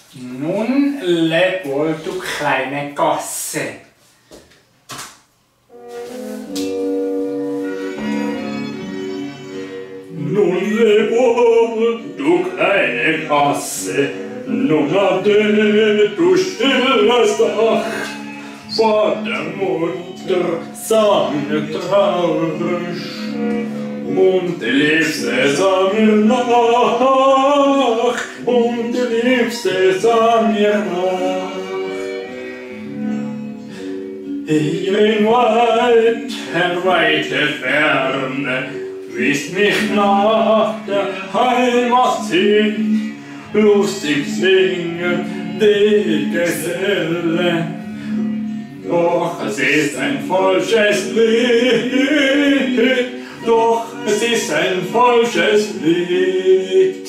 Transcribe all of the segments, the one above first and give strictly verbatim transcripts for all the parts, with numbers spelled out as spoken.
Nun leb wohl, du kleine Gosse. Nun leb wohl, du kleine Gosse, nun ade, du stilles Dach. Vor der Mutter sang mir traurig, und die Liebste sah mir nach, und die Liebste sah mir nach. Hier in weiter, weite Ferne wies mich nach der Heimat hin, lustig singen die Gesellen. Doch es ist ein falsches Lied, doch es ist ein falsches Lied.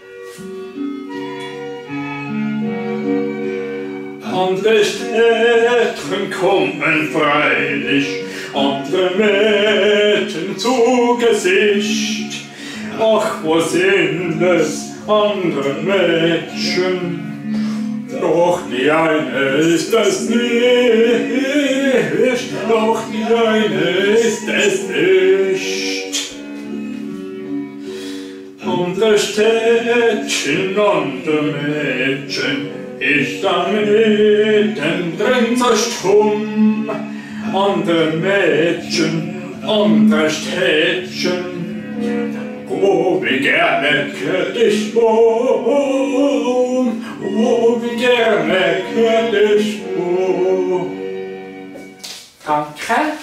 Andere Städten kommen freilich, andere Mädchen zu Gesicht. Ach, wo sind es, andere Mädchen? Doch die eine ist es nicht, doch die eine ist es nicht. Andere Städtchen, andere Mädchen, ich da mittendrin so stumm. Andere Mädchen, andere Städtchen, oh, wie gerne könnte ich wohnen, oh, wie gerne könnte ich wohnen. Danke.